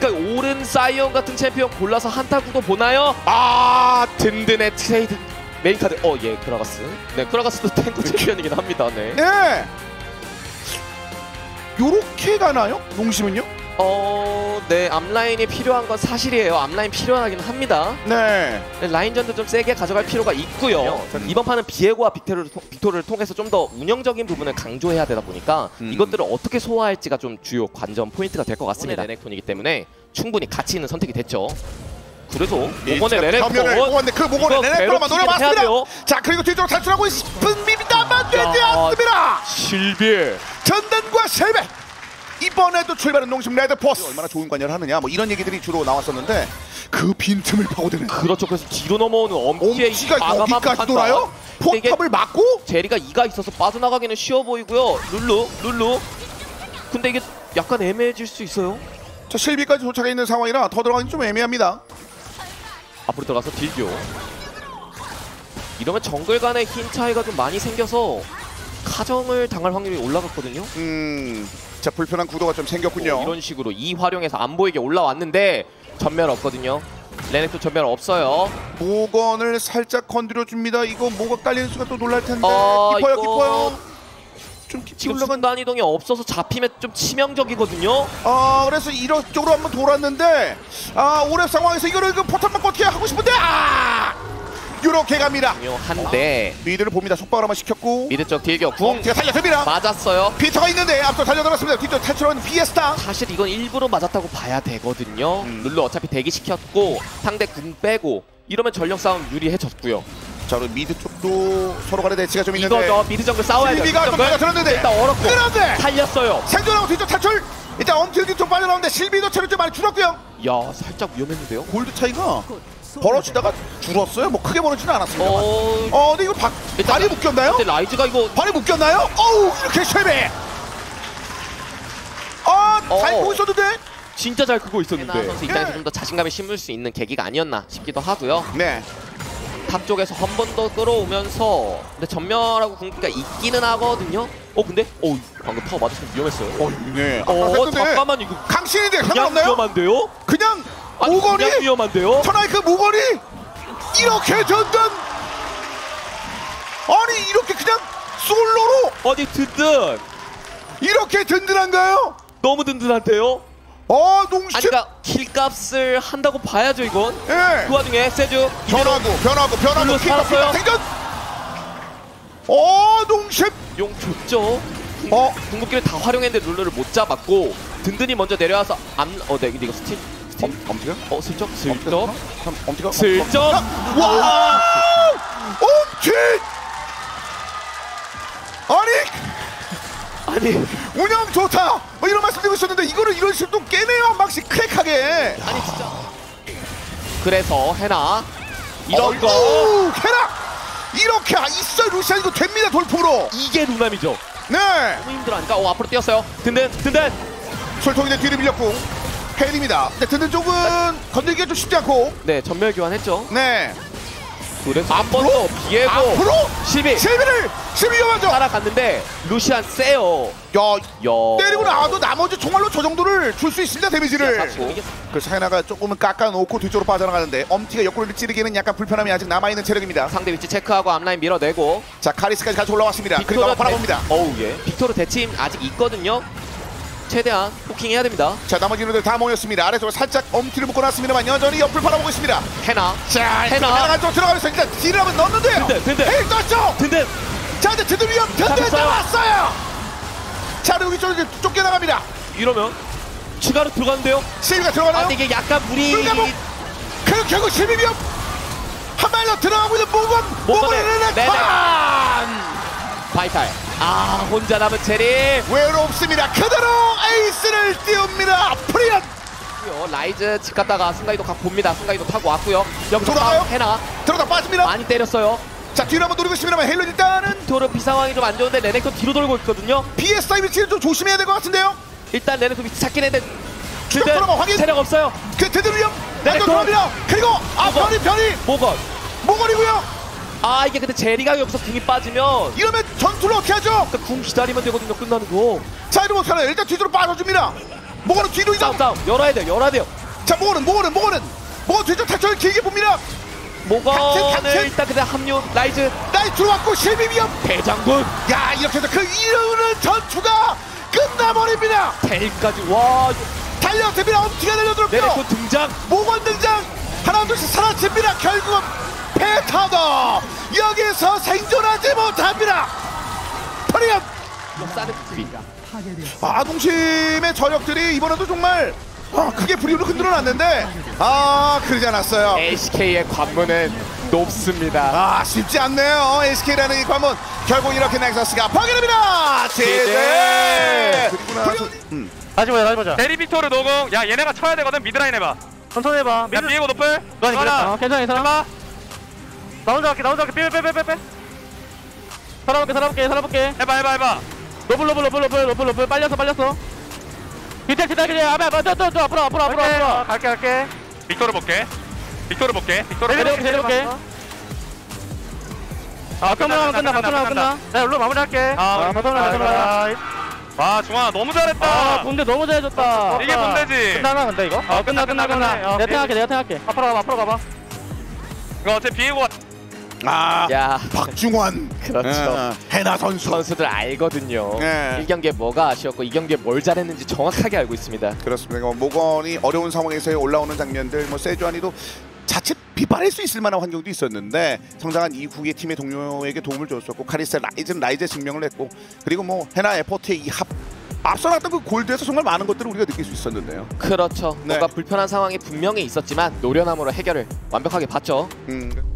그러니까 오른 사이언 같은 챔피언 골라서 한타 구도 보나요? 아 든든해 트레이드 메인 카드. 예 크라가스. 네 크라가스도 탱크 챔피언이긴 합니다. 네. 네. 요렇게 가나요? 농심은요? 네 앞라인이 필요한 건 사실이에요. 앞라인 필요하긴 합니다. 네. 라인전도 좀 세게 가져갈 필요가 있고요. 이번 판은 비에고와 빅토르를 통해서 좀 더 운영적인 부분을 강조해야 되다 보니까 이것들을 어떻게 소화할지가 좀 주요 관전 포인트가 될 것 같습니다. 레넥톤이기 때문에 충분히 가치 있는 선택이 됐죠. 그래서 모건의 레넥톤 그 모건의 레넥톤만 노려봤습니다. 자 그리고 뒤쪽으로 탈출하고 싶은 밉니다만 되지 않습니다. 실비 전단과 셀베 이번에도 출발은 농심 레드포스 얼마나 좋은 관여를 하느냐 뭐 이런 얘기들이 주로 나왔었는데 그 빈틈을 파고드는 그렇죠. 그래서 뒤로 넘어오는 엄지가 여기까지 돌아요? 포탑을 막고? 제리가 2가 있어서 빠져나가기는 쉬워 보이고요. 룰루 근데 이게 약간 애매해질 수 있어요. 자 실비까지 도착해 있는 상황이라 더 들어가긴 좀 애매합니다. 앞으로 들어가서 딜교. 이러면 정글 간의 힘 차이가 좀 많이 생겨서 카정을 당할 확률이 올라갔거든요. 자 불편한 구도가 좀 생겼군요. 이런 식으로 이 활용해서 안 보이게 올라왔는데 전멸 없거든요. 레넥도 전멸 없어요. 모건을 살짝 건드려줍니다. 이거 뭐가 깔리는 수가 또 놀랄 텐데. 깊어요. 좀 지금 순간 이동이 없어서 잡히면 좀 치명적이거든요. 그래서 이쪽으로 한번 돌았는데 오랩 상황에서 이거를 그 포탑 맞고 어떻게 하고 싶은데 요렇게 갑니다. 한데 미드를 봅니다. 속박을 한번 시켰고 미드 쪽 딜교 궁 제가 달려듭니다. 맞았어요. 피터가 있는데 앞서 달려들었습니다. 뒤쪽 탈출하는 피에스타. 사실 이건 일부러 맞았다고 봐야 되거든요. 룰루 어차피 대기시켰고 상대 궁 빼고 이러면 전력 싸움 유리해졌고요. 자 그리고 미드 쪽도 서로 간의 대치가 좀 있는데 이거 미드 정글 싸워야 돼요. 실비가 좀 달려들었는데 일단 얼었고 그런데 살렸어요. 생존하고 뒤쪽 탈출. 일단 엄청 뒤쪽 빠져나오는데 실비도 체력 좀 많이 줄었고요. 야 살짝 위험했는데요. 골드 차이가 벌어지다가 줄었어요. 뭐 크게 벌어지는 않았습니다. 근데 이거 발이 묶였나요? 근데 라이즈가 이거 발이 묶였나요? 어우 이렇게 쉐베. 잘 보고 있었는데. 진짜 잘 크고 있었는데. 선수 입장에서 좀 더 자신감을 심을 수 있는 계기가 아니었나 싶기도 하고요. 네. 탑 쪽에서 한 번 더 끌어오면서 근데 전멸하고 궁기가 있기는 하거든요. 근데 방금 타워 맞았으면 위험했어요. 네. 잠깐만 이거 강신인데 그냥 없나요? 위험한데요? 그냥 모건이 그냥 위험한데요? 천하의 그 모건이 이렇게 든든. 아니 이렇게 그냥 솔로로 어디 든든 이렇게 든든한가요? 너무 든든한데요? 농심. 아니 그러니까 킬값을 한다고 봐야죠 이건. 예. 그 와중에 세주 변하고 살았어요. 생존. 농심 용 줬죠. 궁극기를 다 활용했는데 룰루를 못 잡았고 든든히 먼저 내려와서 네 이거 스팀 엄지가? 슬쩍 엄지가? 슬쩍 와! 엄지! 아니 운영 좋다! 이런 말씀 드리고 있었는데 이거를 이런 식으로 또 깨네요. 한 방씩 크랙하게. 아니 진짜. 그래서 해나 이런 거 해나! 이렇게 있어요. 루시안 이거 됩니다. 돌풍으로. 이게 루남이죠. 네. 너무 힘들어하니까 앞으로 뛰었어요. 든든 솔통이네 뒤를 밀렸고 헬입니다. 근데 든든 쪽은 건들기가 좀 쉽지 않고. 네 전멸 교환했죠. 네. 그래서 한 번 더 비에고 앞으로 실비 위험하죠. 따라갔는데 루시안 세요. 때리고 나와도 나머지 총알로 저 정도를 줄 수 있습니다. 데미지를. 그래서 하나가 조금은 깎아놓고 뒤쪽으로 빠져나가는데 엄티가 옆구리를 찌르기는 약간 불편함이 아직 남아있는 체력입니다. 상대 위치 체크하고 앞라인 밀어내고 자 카리스까지 같이 올라왔습니다. 그리고 바라봅니다. 빅토르 대침 아직 있거든요. 최대한 포킹해야 됩니다. 자 나머지 인원들 다 모였습니다. 아래쪽으로 살짝 엄티를 묶어놨습니다만 여전히 옆을 바라보고 있습니다. 해나 해나 쪽 들어가면서 일단 딜을 한번 넣었는데요. 든든 헤이 떴죠. 자 근데 든든 위험 든든 나왔어요. 자 그리고 이쪽으로 쫓겨나갑니다. 이러면 추가로 들어가는데요. 실비가 들어가나요? 근데 이게 약간 무리. 그리고 결국 실비 위험 한 발 더 들어가고 있는 모건의 바이탈. 혼자 남은 체리 외롭습니다. 그대로 에이스를 띄웁니다. 프리언. 라이즈 집 갔다가 순간이동 각 봅니다. 순간이동 타고 왔고요. 여기서 돌아가요? 해나 들어다 빠집니다. 많이 때렸어요. 자 뒤로 한번 노리고 있습니다만 헬로 일단은 토르 비상황이 좀 안 좋은데 레넥톤 뒤로 돌고 있거든요. BSI 위치를 좀 조심해야 될 것 같은데요. 일단 레넥톤 위치 찾긴 했는데 확인. 체력 없어요. 그 드들 위험 레넥톤 돌아옵니다. 그리고 변이 모건이고요. 이게 근데 제리가 여기서 궁이 빠지면 이러면 전투를 어떻게 하죠? 그러니까 궁 기다리면 되거든요. 끝나는 거. 자 이러면 어떡하나요? 일단 뒤로 빠져줍니다. 모건은 뒤로 이동. 싸움 열어야 돼요. 자 모건 뒤쪽 탈출을 길게 봅니다. 모건을 일단 그냥 합류. 라이즈 들어왔고 실비 위험. 대장군 야 이렇게 해서 그 이르는 전투가 끝나버립니다. 텔까지 와 달려듭니다. 엄티가 달려들었고요. 네네콘 등장. 모건 등장. 하나 둘씩 사라집니다. 결국은 페타더 여기서 생존하지 못합니다. 프리엄. 역사는 아동심의 저력들이 이번에도 정말 크게 불이를 흔들어놨는데 그러지 않았어요. LCK의 관문은 높습니다. 쉽지 않네요. SK라는 이 관문 결국 이렇게 넥서스가 파괴됩니다. 제대. 다시 보자. 대리 빅토르 노공. 야 얘네가 쳐야 되거든. 미드라인 해봐. 천천히 해봐. 야 비에고 노플. 괜찮아. 괜찮아. 나 혼자 할게. 빼. 살아볼게. 해봐. 로블 빨렸어. 기대 앞에 앞으로. 갈게. 빅토르 볼게. 내려볼게. 바텀으로 끝나. 내가 룰로 마무리할게. 바텀으로. 와 중아 너무 잘했다. 본대 너무 잘해줬다. 이게 본대지. 끝나나 근데 이거? 끝나. 내가 생각할게. 앞으로 가봐. 이거 어차피 비에고. 야 박중환. 그렇죠. 해나 선수. 선수들 알거든요. 네. 1경기에 뭐가 아쉬웠고 2경기에 뭘 잘했는지 정확하게 알고 있습니다. 그렇습니다. 모건이 어려운 상황에서 올라오는 장면들, 세주안이도 자칫 비판할 수 있을 만한 환경도 있었는데 성장한 이후에 팀의 동료에게 도움을 줬었고 카리스 라이즈의 증명을 했고 그리고 해나 에포트의 이 앞서 났던 그 골드에서 정말 많은 것들을 우리가 느낄 수 있었는데요. 그렇죠. 네. 뭔가 불편한 상황이 분명히 있었지만 노련함으로 해결을 완벽하게 봤죠.